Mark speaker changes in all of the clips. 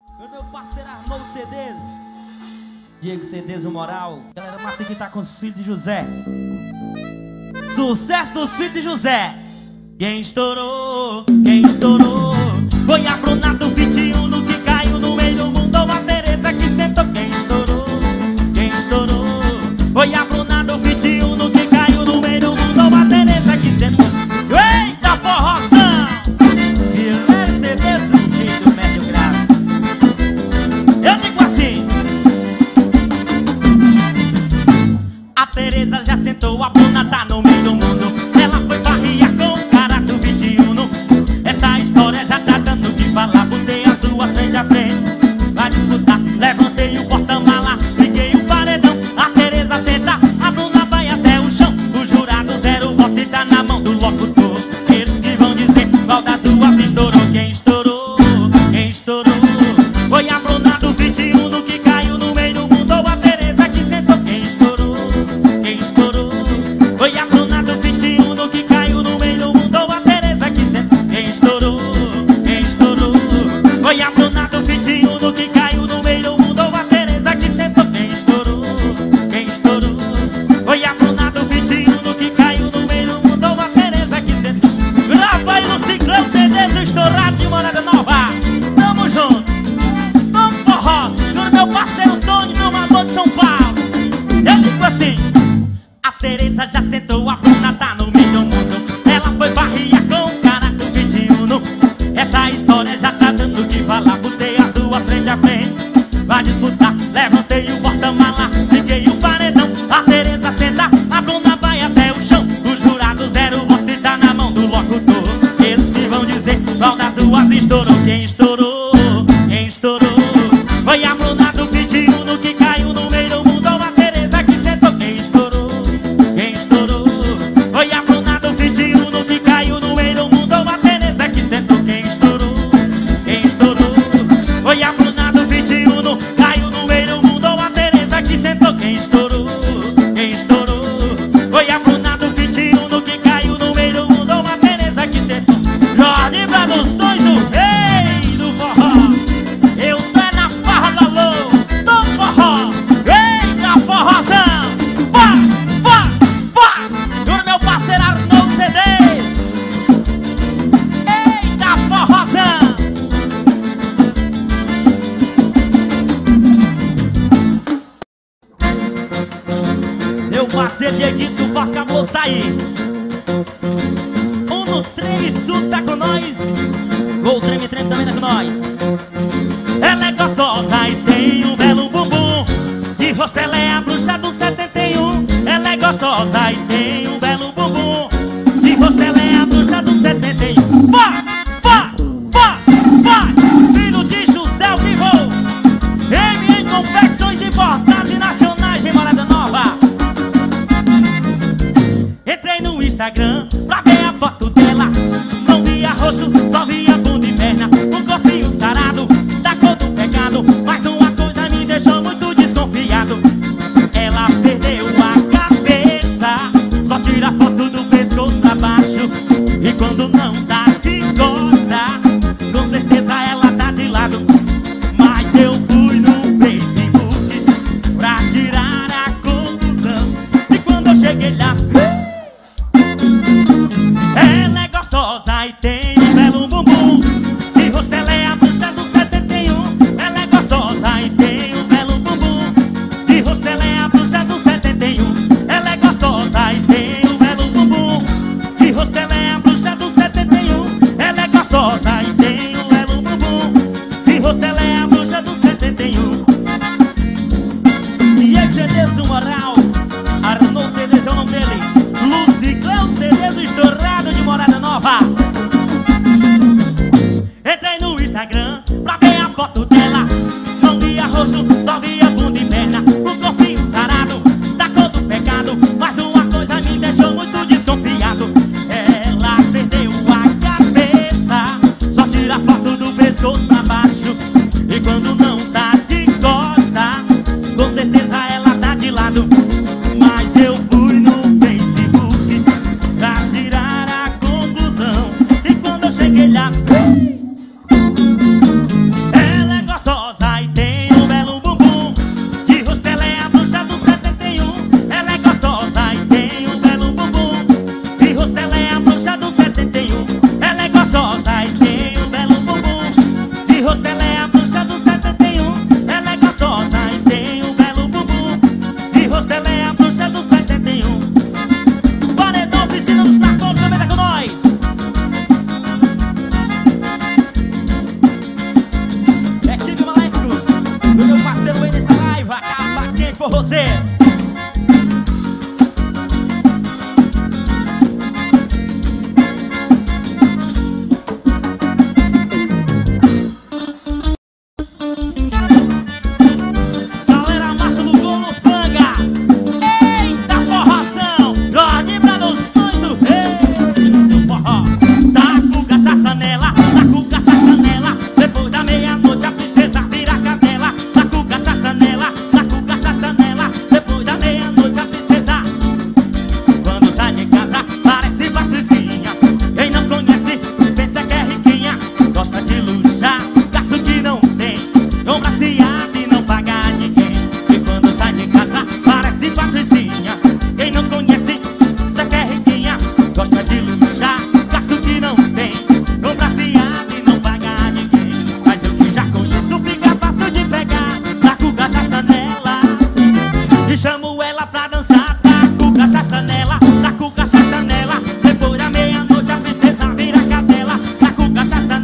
Speaker 1: O meu parceiro Arnoldo CDs, Diego CDs, o Moral. Galera massa que tá com os filhos de José. Sucesso dos filhos de José. Quem estourou foi a Bruna do 21 que caiu no meio do mundo, ou a Tereza que sentou. Quem estourou foi a Bruna do 21 que caiu no meio do mundo, ou a Tereza que sentou. Eita forrozão! Fileiro CDs, o filho médio grave. Eu digo assim: a Tereza já sentou, a Bruna tá no meio do mundo. Ela foi barriar com o cara do 21. Essa história já tá dando o que falar. Botei as duas frente a frente, vai disputar. Levantei o porta-mala, liguei o paredão. A Tereza senta, a Bruna vai até o chão. Os jurados deram voto e tá na mão do locutor. Eles que vão dizer qual das duas estourou. Quem estourou foi a Bruna do 21 que caiu no meio do mundo, ou a Tereza que sentou. Quem estourou foi a Bruna do 21 que caiu no meio do mundo, ou a Tereza que sentou. Quem estourou foi a Bruna do 21 que caiu no meio do mundo, ou a Tereza que sentou. Quem estourou foi a Bruna do 21 que caiu no meio do mundo, ou a Tereza que sentou. Grava aí no Ciclão CDs estourado de Morada Nova. Tamo junto, vamos forró. No meu parceiro Tony, meu amor de São Paulo. Eu digo assim: a Tereza já sentou, a Bruna tá no meio do mundo. Ela foi barriar com o cara do 21. Essa história já tá dando o que falar. Botei as duas frente a frente, vai disputar. Levantei o porta-mala, liguei o paredão. A Tereza senta, a Bruna vai até o chão. Os jurados deram o voto e tá na mão do locutor. Eles que vão dizer qual das duas estourou. Quem estourou foi a Bruna do 21 que caiu no meio do mundo, ou a Tereza que sentou. Quem estourou foi a Bruna do 21 que caiu no meio do mundo, ou a Tereza que sentou. Quem estourou foi a Bruna do 21 caiu no meio do mundo, ou a Tereza que sentou. Quem estourou foi a Bruna do 21 que caiu no meio do mundo, ou a Tereza que sentou. Jorge Produções, o rei do forró. Eu tô na farra da Lô, do forró. Eita forrozão, vá. Do meu parceiro Arnoldo CDs. Eita forrozão. Meu parceiro Dieguito Faz Cabos tá aí. Um no treme, tu tá com nós. O treme também tá com nós. Ela é gostosa e tem um belo bumbum. De rosto ela é a bruxa do 71. Ela é gostosa e tem um belo bumbum. De rosto ela é a bruxa do 71. Vai! Filho de José o Pivô. M Confecções Importadas e Nacionais em Morada Nova. Entrei no Instagram pra ver a foto dela. Não via rosto, só via bunda e perna. Um corpinho sarado, da cor do pecado. Mas uma coisa me deixou muito desconfiado. Ela perdeu a cabeça, só tira foto do pescoço pra baixo. E quando não dá de costa, com certeza ela tá de lado. Mas eu fui no Facebook pra tirar a conclusão. E quando eu cheguei lá, ela é gostosa e tem um belo bumbum. De rosto ela é a bruxa do 71. Ela é gostosa e tem um belo bumbum. De rosto ela é a bruxa do 71. Ela é gostosa e tem um belo bumbum. De rosto ela é a bruxa do 71. Ela é gostosa e tem um belo bumbum. De rosto ela é a bruxa do 71. Diego CDs, o Moral. Arnoldo CDs é o nome dele. Luciclão CDs estourado de Morada Nova. Entrei no Instagram pra ver a foto dela. Não via rosto, só via bunda e perna. Um corpinho sarado, da cor do pecado. Mas uma coisa me deixou muito desconfiado. Ela perdeu a cabeça,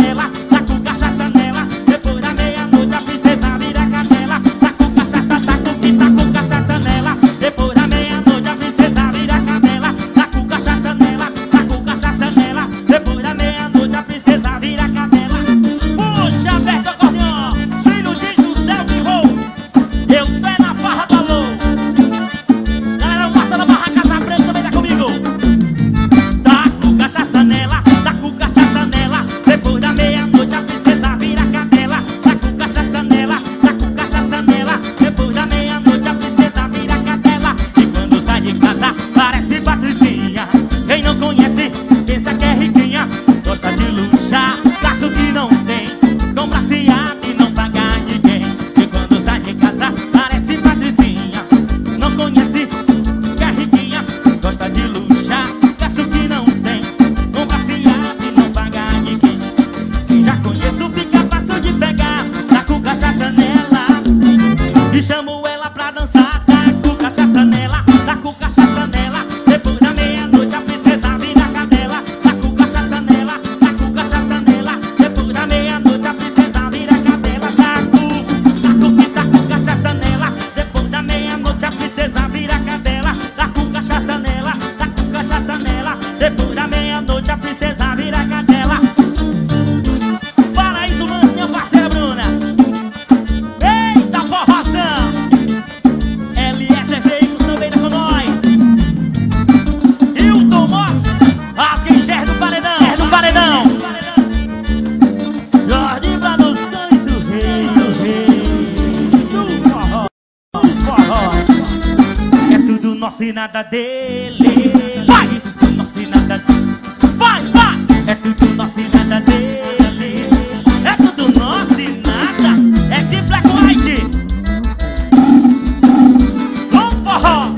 Speaker 1: nela, tá com cachaça nela. Depois da meia-noite a princesa vira cadela. Tá com cachaça, tá com cachaça nela. Depois da meia-noite a princesa vira cadela. Tá com cachaça nela, tá com cachaça nela. Depois da meia-noite a princesa vira cadela. Puxa, aperta o acordeão, filho de José Birro. Eu tô na farra do alô. Galera, passa na barra Casa Preta, também tá comigo. Tá com cachaça nela, tá com cachaça nela. Depois da meia-noite a princesa vira cadela. Tá com cachaça nela, tá com cachaça nela. Depois da meia-noite a princesa vira cadela. E quando sai de casa parece Patricinha. Quem não conhece pensa que é riquinha. Gosta de luxar, gasto que não tem. Compra fiado e não paga ninguém. E quando sai de casa parece Patricinha. Não conhece que é riquinha. Gosta de luxar, gasto que não tem. Compra fiado e não paga ninguém. Quem já conheço fica fácil de pegar. Tá com cachaça nela e chamo ela pra dançar. Tá com cachaça nela, tá com cachaça nela. Depois da meia-noite a princesa vira cadela. Tá com cachaça nela, tá com cachaça nela. Depois da meia-noite a princesa vira cadela. Tá com cachaça nela. Depois da meia-noite a princesa vira cadela. Tá com cachaça nela, tá com cachaça nela. Depois da meia-noite a princesa vira cadela. Fala aí do lance, minha parceira Bruna. Eita forroção! LS Veículos também tá com nós. Hilton Moss, rasga enxerga do paredão. Jorge Produções, o rei do forró. É tudo nosso e nada dele. Vai! É tudo nosso e nada dele. Vai! É tudo nosso e nada dele. É tudo nosso e nada. É de Black White. Vamos forró.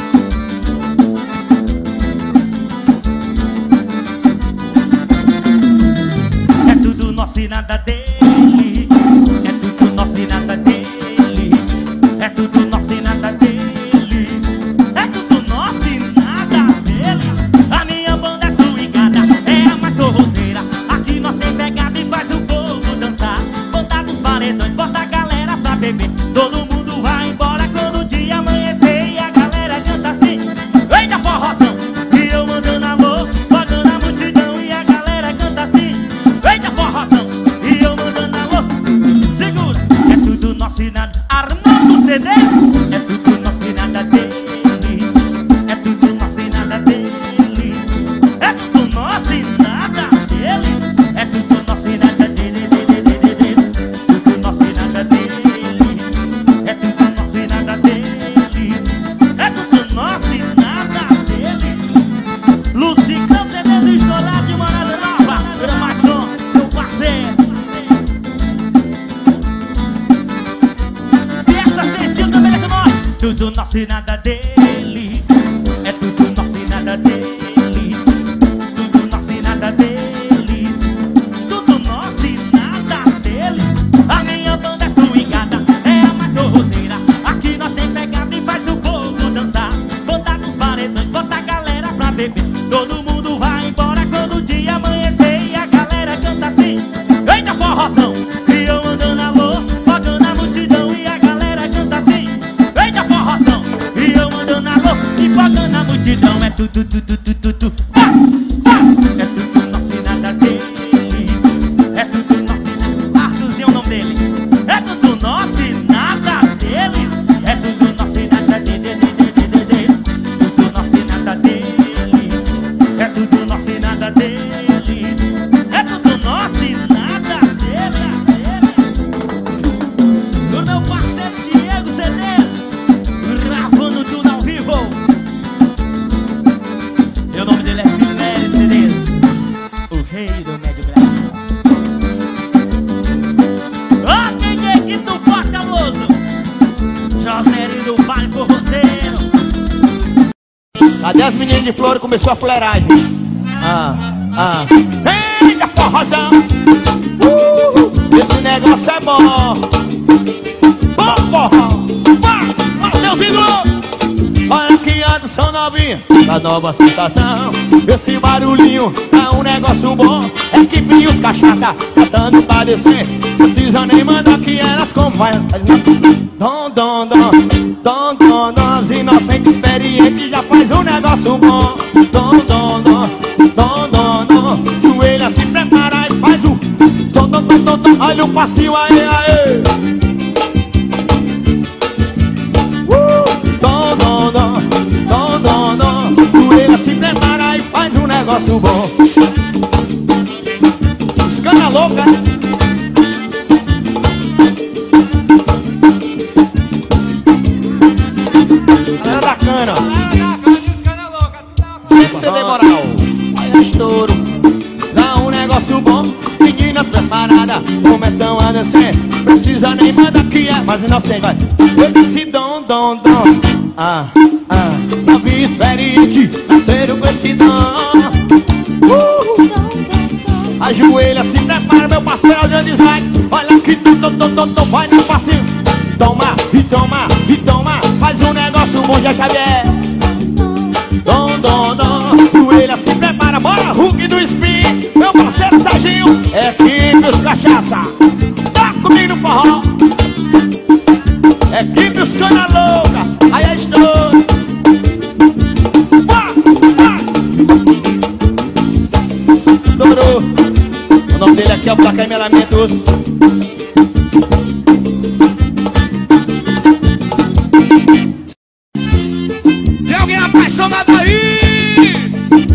Speaker 1: É tudo nosso e nada dele. É tudo nosso e nada dele. É tudo nosso e nada dele. É tudo nosso e nada dele. A minha banda é swingada, é a mais forrozeira. Aqui nós tem pegada e faz o povo dançar. Bota dos paredões, bota a galera pra beber. Todo mundo vai embora quando o dia amanhecer. E a galera canta assim: eita forrozão! E eu mandando amor, pagando a multidão. E a galera canta assim: eita forrozão! E eu mandando amor. Segura! É tudo nosso e nada. Armando CD. É tudo nosso e nada dele. É tudo nosso e nada dele. É tudo nosso e nada dele. É tudo nosso e nada dele. Tudo nosso e nada dele. É tudo nosso e nada dele. É tudo nosso e nada dele. Lucicão CD do estourado de Morada Nova. Gramação, meu parceiro. Fiesta Cecil também é com nós. Tudo nosso e nada dele. É tudo nosso e nada dele. Tudo nosso e nada dele. Tudo nosso e nada dele. A minha banda é swingada, é a mais forrozeira. Aqui nós tem pegada e faz o povo dançar. Bota nos paredões, bota a galera pra beber. Todo mundo vai embora quando o dia amanhecer. E a galera canta assim: eita forrozão! E eu andando alô, pagando a multidão. E a galera canta assim: eita forrozão! E eu andando alô e pagando a multidão. É tudo. É tudo nosso e nada dele. É tudo nosso e nada. Arthurzinho é o nome dele. É tudo nosso e nada dele. É tudo nosso e nada dele. Tudo nosso e nada dele. É tudo nosso e nada dele. É tudo nosso e nada dele. O meu parceiro Diego CDs, gravando tudo ao vivo. E o nome dele é Finelli CDs, o rei do médio Brasil. Ó, quem é que tu faz, Cabuloso? Josério do Vale Forrozeiro.
Speaker 2: Cadê as meninas de Flor? Começou a fuleiragem. Eita forrozão! Esse negócio é bom. Bom forró! Vai, Mateuzinho! Olha que anda, são novinhos. barulhinho da nova sensação. Esse barulhinho é um negócio bom. Equipe e os cachaça tentando padecer. Precisa nem mandar que elas como vai. Dom, dom, dom, dom, dom, dom. As inocentes experientes já faz um negócio bom. Dom, dom, dom, dom, dom, dom. Joelha se prepara e faz o dom, dom, dom, dom, dom. Olha o passinho, aê, aê. Dom, dom, dom, dom, dom, dom. Joelha se prepara e faz um negócio bom. Escana louca. Galera da cana. Tem que ser demoral. Olha estouro. Dá um negócio bom. Meninas preparadas começam a descer. Precisa nem mandar que é, mas não sei, vai. Eu disse dom, dom, dom. Novinho experiente, nasceram com esse dom. Ajoelha, se prepara, meu parceiro, grande vai. Olha aqui, vai no passinho. Toma, e toma, e toma. Faz um negócio bom, já Xavier. Dom, dom, dom. Joelha, se prepara, bora, Hulk do Spin. Meu parceiro Serginho, equipe os cachaça. Tá comigo no forró. Equipe os cana louca. Aí estou. Estourou. O nome dele aqui é o Placaim Elementos.
Speaker 3: Tem alguém apaixonado aí?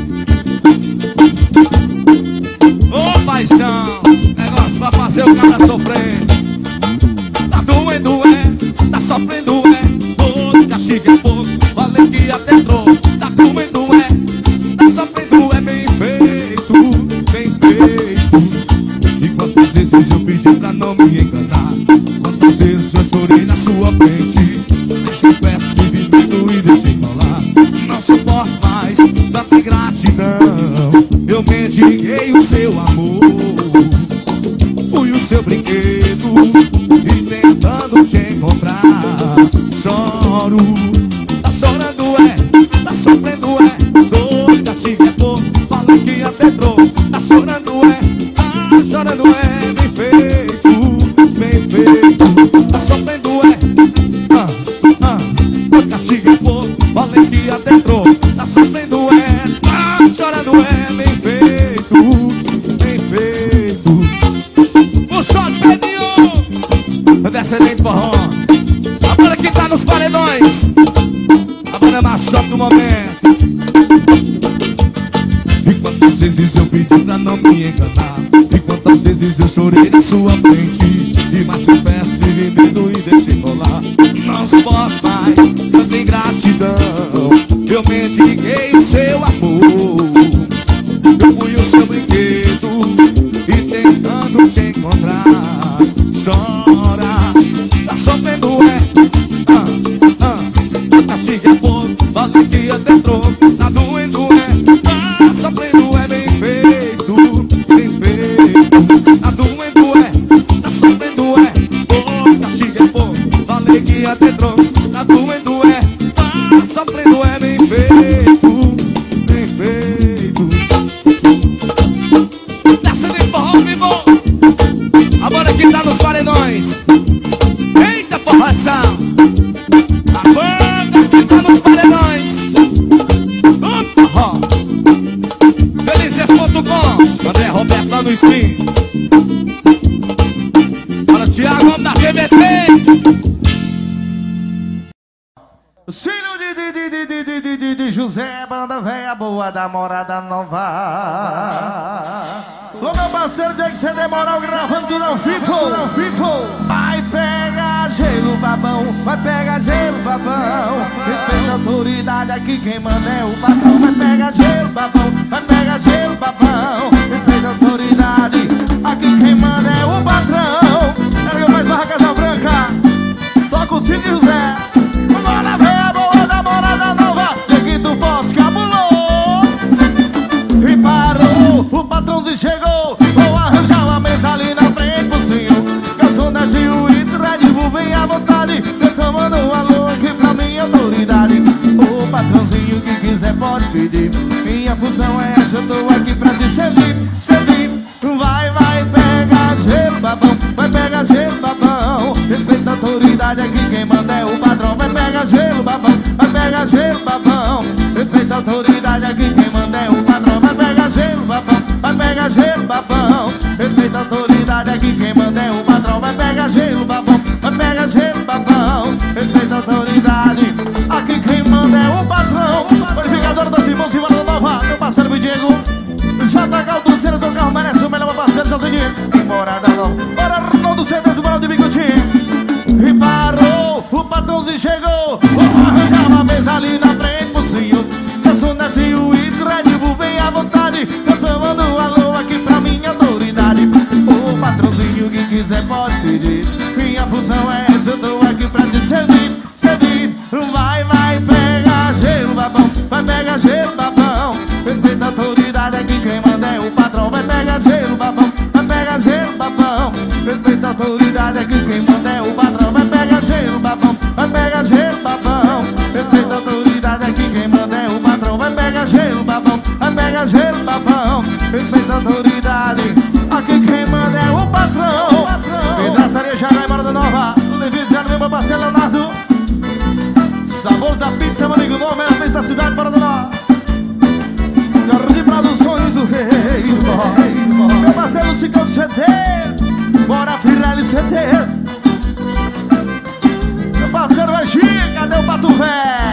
Speaker 3: Ô paixão, negócio pra fazer o cara sofrer. Tá doendo, é, tá sofrendo, é. Todo castigo é pouco, falei que até entrou. Tá doendo, é, tá sofrendo, é. Bem feito, bem feito. E quantas vezes eu pedi pra não me enganar? Quantas vezes eu chorei na sua frente? Deixei peço de vivido e deixei rolar. Não suporto mais tanta ingratidão. Eu mendiguei o seu amor, fui o seu brinquedo e tentando te encontrar. Choro, tá chorando é, tá sofrendo é. Dor, castigo é pouco, falei que até entrou. Tá chorando é, tá chorando é. Bem feito, bem feito. Tá sofrendo é, dor, castigo é pouco, falei que até entrou. Tá sofrendo é, tá chorando é. Bem feito, bem feito. Puxou o pedinho, descendente forró. A banda que tá nos paredões, a banda machop do momento. E quantas vezes eu pedi pra não me enganar? E quantas vezes eu chorei na sua frente? E mais confesso e vi medo e deixei rolar. Não suporto mais tanta ingratidão. Eu mendiguei o seu amor, eu fui o seu brinquedo e tentando te encontrar. Chora, tá sofrendo é, castigo é pouco, falei que até entrou. Tá doendo é, tá sofrendo é. Bem feito, bem feito. Tá doendo é, tá sofrendo é. Oh, castigo é pouco, falei que até entrou. Tá doendo é, tá sofrendo é. Bem feito, bem feito. Desce de forró, vivo. A banda que tá nos paredões. Eita, forração. A banda que tá nos paredões. Forró. Delícias.com. André Roberto lá no Spin. Para o Thiago, homem da TBT.
Speaker 4: O filho de José, banda véia boa da Morada Nova. Ô meu parceiro, tem que ser demoral gravando tudo ao vivo. Vai pegar gelo, babão, vai pegar gelo, babão. Respeita a autoridade, aqui quem manda é o patrão. Vai pegar gelo, babão, vai pegar gelo, babão. Respeita a autoridade, aqui quem manda é o patrão. Erga mais barra Casa Branca, toca o Cid José. Bora véia boa da Morada Nova, Neguito Voz cabuloso. E parou, o patrãozinho chegou. Vou arranjar uma mesa ali na frente pro senhor. Garçom da juiz, Red Bull, vem à vontade. Eu tô mandando um alô aqui pra minha autoridade. O patrãozinho que quiser pode pedir. Minha função é essa, eu tô aqui pra te servir, servir. Vai, vai, pega gelo, babão. Vai, pega gelo, babão. Respeita a autoridade, aqui quem manda é o patrão. Vai, pega gelo, babão. Vai, pega gelo, babão. Respeita a autoridade, aqui quem manda é o patrão. Vai, pega gelo, babão. Vai, pega gelo, babão. Respeita a autoridade, aqui quem manda é o patrão. Vai, pega gelo, babão. Vai, pega gelo, babão. Respeita a autoridade, aqui quem manda é o patrão. Verificador dos irmãos de Morada Nova, meu parceiro Diego. JK dos Teiros, o carro merece o melhor parceiro, Josinho. Em Morada Nova, para Arnaldo Cedas, o Morado de Bigodinho. E parou, o patrãozinho chegou. Vamos arranjar uma mesa ali na frente pro senhor. Desce o uísque, Red Bull, bem à vontade. Eu tô mandando um alô aqui pra minha autoridade. O patrãozinho que quiser pode pedir. Minha função é essa, eu tô aqui pra te servir, servir. Vai, vai, pega gelo, babão. Vai, pega gelo, babão. Respeita a autoridade, aqui quem manda é o patrão. Vai, pega gelo, babão. Vai, pega gelo, babão. Respeita a autoridade, aqui quem manda é o patrão. Vai, pega gelo, babão. Vai, pega gelo, babão. Respeita a autoridade, aqui quem manda é o patrão. Vai, pega gelo, babão. Vai, pega gelo, babão. Respeita a autoridade, aqui quem manda é o patrão. Pedraçaria já vai Morada Nova. Tudo em vídeo, já no meu parceiro Leonardo. Sabores da pizza, meu amigo novo, melhor pizza da cidade, Morada Nova. Jardim Produções, o rei. Meu parceiro Cicão de CTs. Bora Firelli CTs. Meu parceiro Angie, cadê o Pato Velho?